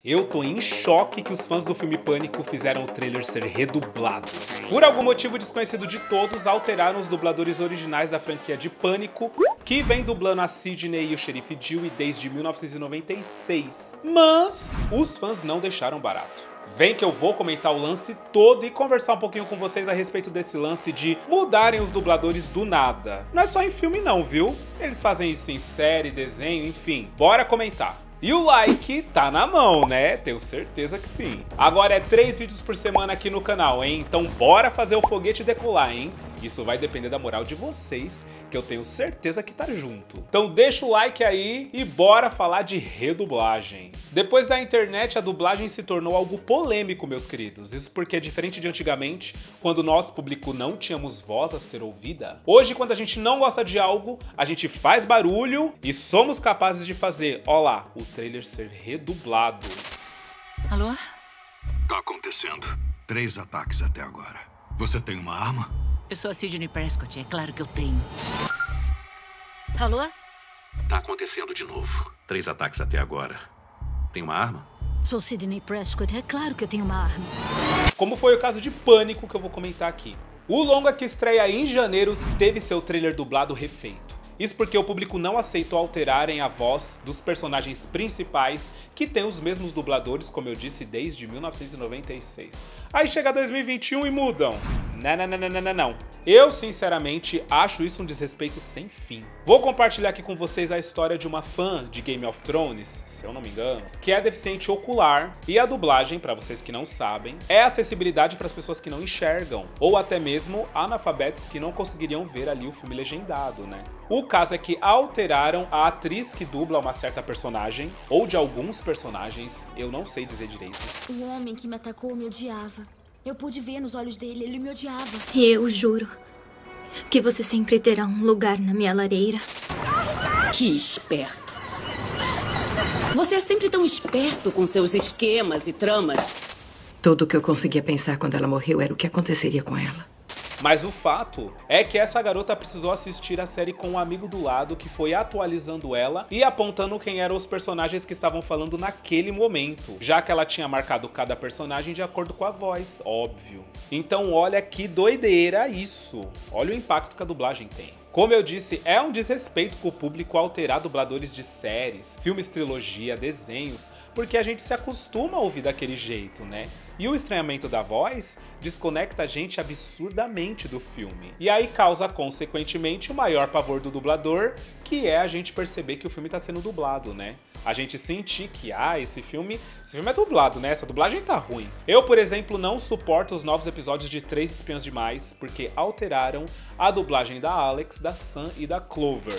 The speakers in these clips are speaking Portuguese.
Eu tô em choque que os fãs do filme Pânico fizeram o trailer ser redublado. Por algum motivo desconhecido de todos, alteraram os dubladores originais da franquia de Pânico, que vem dublando a Sidney e o Xerife Dewey desde 1996. Mas os fãs não deixaram barato. Vem que eu vou comentar o lance todo e conversar um pouquinho com vocês a respeito desse lance de mudarem os dubladores do nada. Não é só em filme não, viu? Eles fazem isso em série, desenho, enfim. Bora comentar. E o like tá na mão, né? Tenho certeza que sim. Agora é 3 vídeos por semana aqui no canal, hein? Então bora fazer o foguete decolar, hein? Isso vai depender da moral de vocês, que eu tenho certeza que tá junto. Então deixa o like aí e bora falar de redublagem. Depois da internet, a dublagem se tornou algo polêmico, meus queridos. Isso porque é diferente de antigamente, quando nós, público, não tínhamos voz a ser ouvida. Hoje, quando a gente não gosta de algo, a gente faz barulho e somos capazes de fazer, ó lá, o trailer ser redublado. Alô? Tá acontecendo. 3 ataques até agora. Você tem uma arma? Eu sou a Sidney Prescott, é claro que eu tenho. Alô? Tá acontecendo de novo. 3 ataques até agora. Tem uma arma? Sou Sidney Prescott, é claro que eu tenho uma arma. Como foi o caso de Pânico que eu vou comentar aqui. O longa que estreia em janeiro teve seu trailer dublado refeito. Isso porque o público não aceitou alterarem a voz dos personagens principais, que tem os mesmos dubladores, como eu disse, desde 1996. Aí chega 2021 e mudam. Não. Eu, sinceramente, acho isso um desrespeito sem fim. Vou compartilhar aqui com vocês a história de uma fã de Game of Thrones, se eu não me engano, que é deficiente ocular, e a dublagem, para vocês que não sabem, é acessibilidade para as pessoas que não enxergam, ou até mesmo analfabetos que não conseguiriam ver ali o filme legendado, né? O caso é que alteraram a atriz que dubla uma certa personagem, ou de alguns personagens, eu não sei dizer direito. O homem que me atacou me odiava. Eu pude ver nos olhos dele, ele me odiava. E eu juro que você sempre terá um lugar na minha lareira. Que esperto. Você é sempre tão esperto com seus esquemas e tramas. Tudo o que eu conseguia pensar quando ela morreu era o que aconteceria com ela. Mas o fato é que essa garota precisou assistir a série com um amigo do lado que foi atualizando ela e apontando quem eram os personagens que estavam falando naquele momento, já que ela tinha marcado cada personagem de acordo com a voz, óbvio. Então olha que doideira isso, olha o impacto que a dublagem tem. Como eu disse, é um desrespeito com o público alterar dubladores de séries, filmes, trilogia, desenhos, porque a gente se acostuma a ouvir daquele jeito, né? E o estranhamento da voz desconecta a gente absurdamente do filme. E aí causa, consequentemente, o maior pavor do dublador, que é a gente perceber que o filme tá sendo dublado, né? A gente sentir que, esse filme é dublado, né? Essa dublagem tá ruim. Eu, por exemplo, não suporto os novos episódios de 3 Espiãs Demais, porque alteraram a dublagem da Alex, da Sam e da Clover.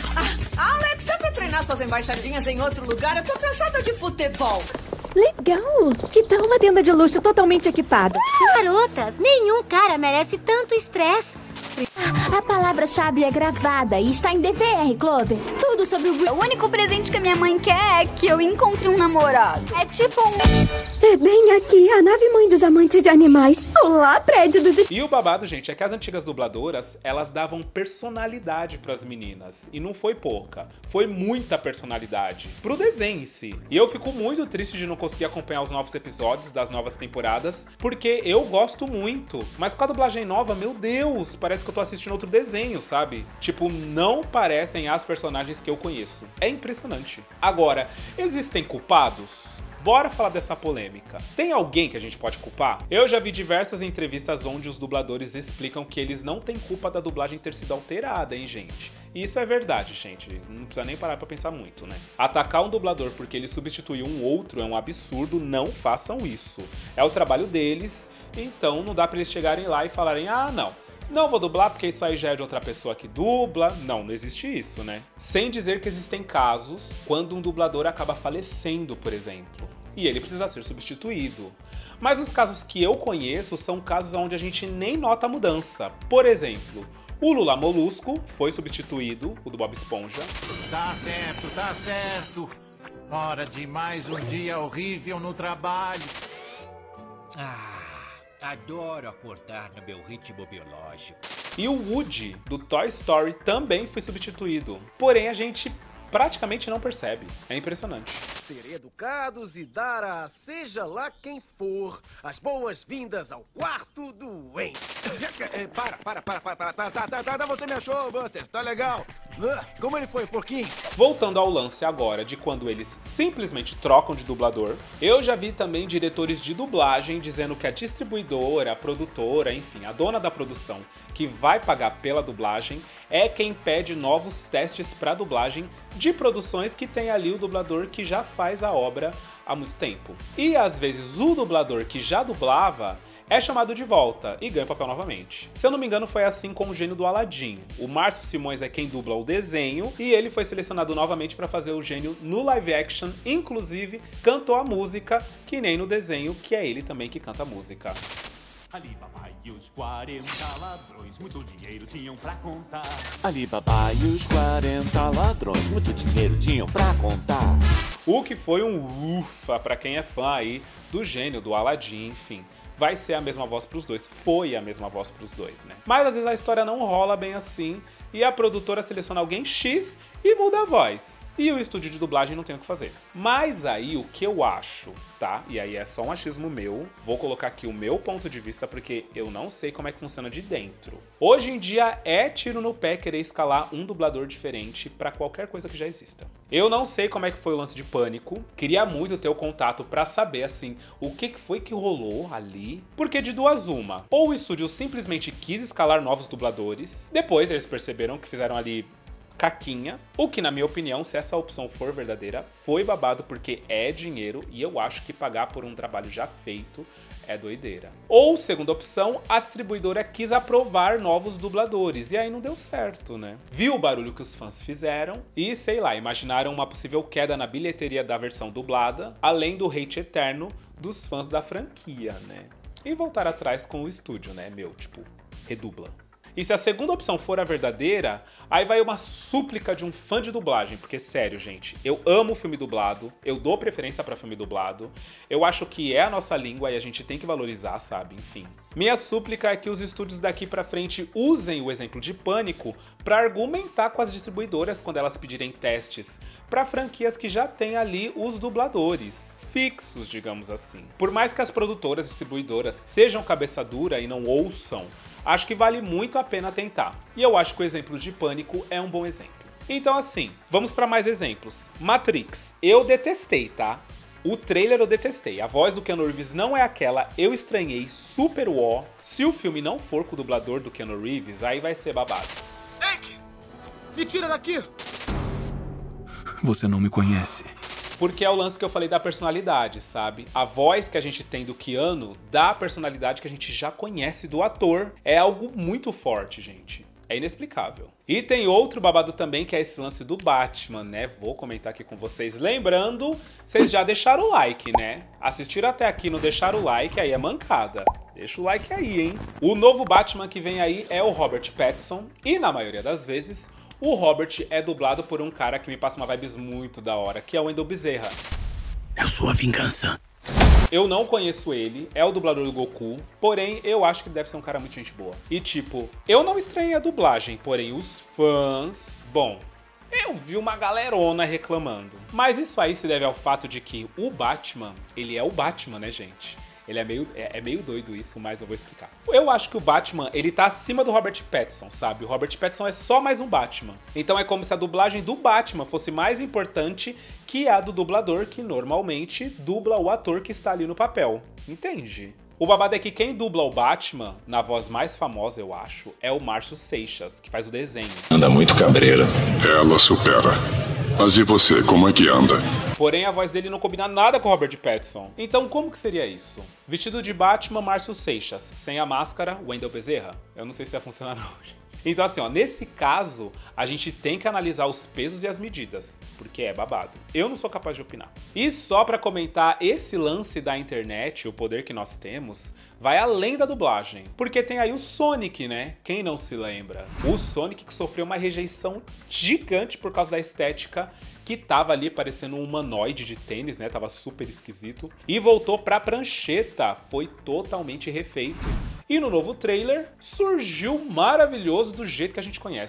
Alex, dá pra treinar suas embaixadinhas em outro lugar? Eu tô cansada de futebol. Legal! Que tal uma tenda de luxo totalmente equipada? Garotas, nenhum cara merece tanto estresse. A palavra-chave é gravada e está em DVR, Clover. Tudo sobre o... O único presente que a minha mãe quer é que eu encontre um namorado. É tipo É bem aqui, a nave mãe dos amantes de animais. Olá, prédio dos... E o babado, gente, é que as antigas dubladoras, elas davam personalidade pras meninas. E não foi pouca, foi muita personalidade pro desenho em si. E eu fico muito triste de não conseguir acompanhar os novos episódios das novas temporadas, porque eu gosto muito. Mas com a dublagem nova, meu Deus, parece que eu tô assistindo outro desenho, sabe? Tipo, não parecem as personagens que eu conheço. É impressionante. Agora, existem culpados? Bora falar dessa polêmica. Tem alguém que a gente pode culpar? Eu já vi diversas entrevistas onde os dubladores explicam que eles não têm culpa da dublagem ter sido alterada, hein, gente? E isso é verdade, gente. Não precisa nem parar pra pensar muito, né? Atacar um dublador porque ele substituiu um outro é um absurdo, não façam isso. É o trabalho deles, então não dá pra eles chegarem lá e falarem, não vou dublar porque isso aí já é de outra pessoa que dubla. Não existe isso, né? Sem dizer que existem casos quando um dublador acaba falecendo, por exemplo, e ele precisa ser substituído. Mas os casos que eu conheço são casos onde a gente nem nota a mudança. Por exemplo, o Lula Molusco foi substituído, o do Bob Esponja. Tá certo. Hora de mais um dia horrível no trabalho. Adoro acordar no meu ritmo biológico. E o Woody, do Toy Story, também foi substituído. Porém, a gente praticamente não percebe. É impressionante. ser educados e dar a seja lá quem for as boas-vindas ao quarto doente. Para. Você me achou, Buster? Tá legal. Como ele foi, porquinho? Voltando ao lance agora de quando eles simplesmente trocam de dublador, eu já vi também diretores de dublagem dizendo que a distribuidora, a produtora, enfim, a dona da produção que vai pagar pela dublagem é quem pede novos testes para dublagem de produções que tem ali o dublador que já faz a obra há muito tempo. E às vezes o dublador que já dublava é chamado de volta e ganha o papel novamente. Se eu não me engano, foi assim com o gênio do Aladdin. O Márcio Simões é quem dubla o desenho e ele foi selecionado novamente para fazer o gênio no live action, inclusive cantou a música que nem no desenho, que é ele também que canta a música. Alibaba e os 40 ladrões, muito dinheiro tinham pra contar. Alibaba e os 40 ladrões, muito dinheiro tinham pra contar. O que foi um ufa pra quem é fã aí do gênio do Aladdin, enfim. Vai ser a mesma voz pros dois, foi a mesma voz pros dois, né? Mas às vezes a história não rola bem assim e a produtora seleciona alguém X e muda a voz. E o estúdio de dublagem não tem o que fazer. Mas aí o que eu acho, tá? E aí é só um achismo meu, vou colocar aqui o meu ponto de vista porque eu não sei como é que funciona de dentro. Hoje em dia é tiro no pé querer escalar um dublador diferente pra qualquer coisa que já exista. Eu não sei como é que foi o lance de Pânico, queria muito ter o contato pra saber, assim, o que foi que rolou ali. Porque de duas uma, ou o estúdio simplesmente quis escalar novos dubladores, depois eles perceberam que fizeram ali caquinha, o que na minha opinião, se essa opção for verdadeira, foi babado porque é dinheiro e eu acho que pagar por um trabalho já feito é doideira. Ou, segunda opção, a distribuidora quis aprovar novos dubladores e aí não deu certo, né? Viu o barulho que os fãs fizeram e, sei lá, imaginaram uma possível queda na bilheteria da versão dublada, além do hate eterno dos fãs da franquia, né? E voltar atrás com o estúdio, né, tipo, redubla. E se a segunda opção for a verdadeira, aí vai uma súplica de um fã de dublagem, porque sério, gente, eu amo filme dublado, eu dou preferência pra filme dublado, eu acho que é a nossa língua e a gente tem que valorizar, sabe, enfim. Minha súplica é que os estúdios daqui pra frente usem o exemplo de Pânico pra argumentar com as distribuidoras quando elas pedirem testes pra franquias que já têm ali os dubladores fixos, digamos assim. Por mais que as produtoras e distribuidoras sejam cabeça dura e não ouçam, acho que vale muito a pena tentar. E eu acho que o exemplo de Pânico é um bom exemplo. Então assim, vamos para mais exemplos. Matrix, eu detestei, tá? O trailer eu detestei. A voz do Keanu Reeves não é aquela, eu estranhei, super uó. Se o filme não for com o dublador do Keanu Reeves, aí vai ser babado. Hank! Me tira daqui! Você não me conhece. Porque é o lance que eu falei da personalidade, sabe? A voz que a gente tem do Keanu dá a personalidade que a gente já conhece do ator. É algo muito forte, gente. É inexplicável. E tem outro babado também, que é esse lance do Batman, né? Vou comentar aqui com vocês. Lembrando, vocês já deixaram o like, né? Assistiram até aqui e não deixaram o like, aí é mancada. Deixa o like aí, hein? O novo Batman que vem aí é o Robert Pattinson. E na maioria das vezes, o Robert é dublado por um cara que me passa uma vibes muito da hora, que é o Wendell Bezerra. Eu sou a vingança. Eu não conheço ele, é o dublador do Goku, porém eu acho que ele deve ser um cara muito gente boa. E tipo, eu não estranhei a dublagem, porém os fãs... Bom, eu vi uma galerona reclamando. Mas isso aí se deve ao fato de que o Batman, ele é o Batman, né, gente? Ele é meio doido isso, mas eu vou explicar. Eu acho que o Batman, ele tá acima do Robert Pattinson, sabe? O Robert Pattinson é só mais um Batman. Então é como se a dublagem do Batman fosse mais importante que a do dublador, que normalmente dubla o ator que está ali no papel. Entende? O babado é que quem dubla o Batman, na voz mais famosa, eu acho, é o Márcio Seixas, que faz o desenho. Anda muito cabreira. Ela supera. Mas e você, como é que anda? Porém, a voz dele não combina nada com o Robert Pattinson. Então, como que seria isso? Vestido de Batman, Márcio Seixas. Sem a máscara, Wendell Bezerra. Eu não sei se ia funcionar não. Então assim, ó, nesse caso, a gente tem que analisar os pesos e as medidas, porque é babado. Eu não sou capaz de opinar. E só pra comentar, esse lance da internet, o poder que nós temos, vai além da dublagem. Porque tem aí o Sonic, né? Quem não se lembra? O Sonic que sofreu uma rejeição gigante por causa da estética, que tava ali parecendo um humanoide de tênis, né? Tava super esquisito. E voltou pra prancheta, foi totalmente refeito. E no novo trailer, surgiu maravilhoso do jeito que a gente conhece.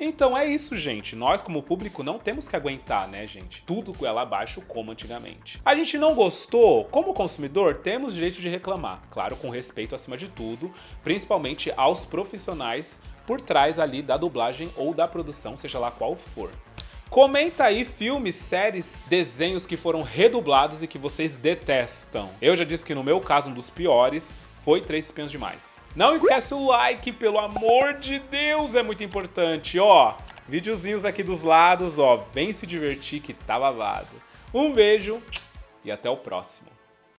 Então é isso, gente. Nós, como público, não temos que aguentar, né, gente? Tudo goela abaixo como antigamente. A gente não gostou, como consumidor, temos direito de reclamar. Claro, com respeito acima de tudo, principalmente aos profissionais por trás ali da dublagem ou da produção, seja lá qual for. Comenta aí filmes, séries, desenhos que foram redublados e que vocês detestam. Eu já disse que no meu caso, um dos piores foi 3 Espiões Demais. Não esquece o like, pelo amor de Deus, é muito importante. Ó, videozinhos aqui dos lados, ó, vem se divertir que tá babado. Um beijo e até o próximo.